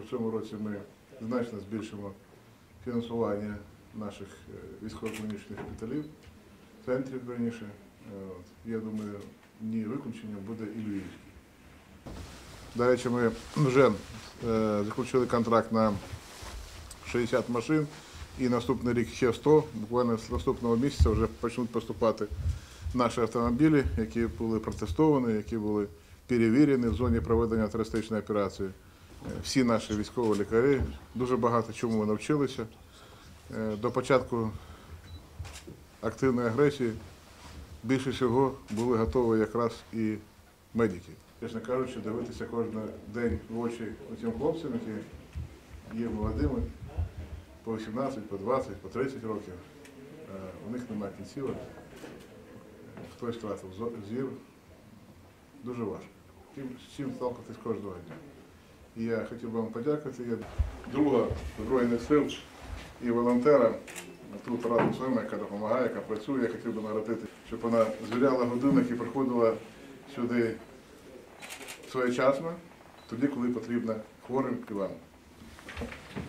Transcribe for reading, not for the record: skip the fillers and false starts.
в цьому році ми значно збільшимо фінансування наших військово-клінічних шпиталів, центрів, верніше. Я думаю, не виключенням буде і Львівський. До речі, ми вже заключили контракт на 60 машин і наступний рік ще 100. Буквально з наступного місяця вже почнуть поступати наші автомобілі, які були протестовані, які були перевірені в зоні проведення терористичної операції. Всі наші військові лікарі дуже багато чому навчилися. До початку активної агресії більше всього були готові якраз і медики. Чесно кажучи, дивитися кожен день в очі цим хлопцям, які є молодими, по 18, по 20, по 30 років. У них немає кінцівок, хтось втратив зір. Дуже важко. З чим сталкуватись кожного дня. І я хотів би вам подякувати. Я друга Збройних сил і волонтера тут разом з вами, яка допомагає, яка працює. Я хотів би наградити, щоб вона звіряла годинник і приходила сюди своєчасно, тоді, коли потрібно хворим і вам.